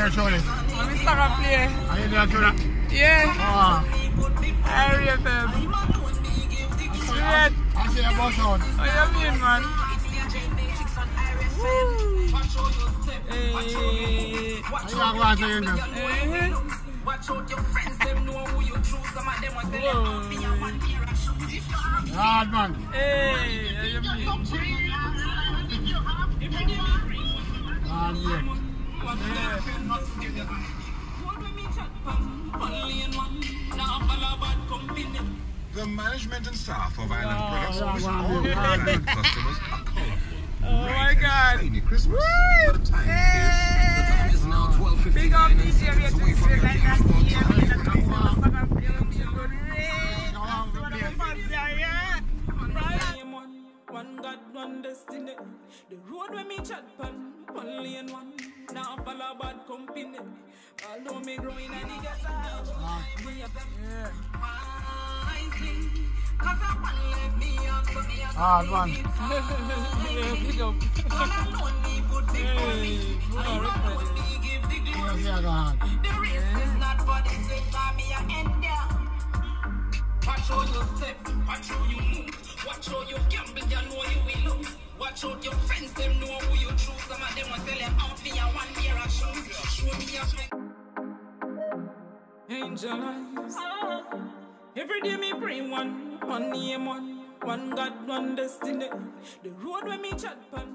there, Shorty? I'm in soccer play. Are you there, Shorty? Yeah. Oh. iriefm. I see a bus out. What you mean, man? Woo. Hey. Are you going to them? Watch out your friends, them know who you choose. Some of them want to let off in your one pair of shoes. Hard man. Hey, what you mean? Hard man. The management and staff of Island Products wish all good customers a cold. Oh my God. Rainy Christmas. The time is now 12:15. Big up djmatrix like that. One God, one destiny. The road where me chat pan, one lane one. Now follow bad company. Although me growing and he gets out. Hard man. Big up. Watch how you step, watch how you move, watch how you gamble, you know you will lose. Watch out your friends, them know who you choose. Some of them will sell them out for your one pair of shoes. Show me your Angel eyes. Every day me pray one name one God, one destiny. The road where me chat pan.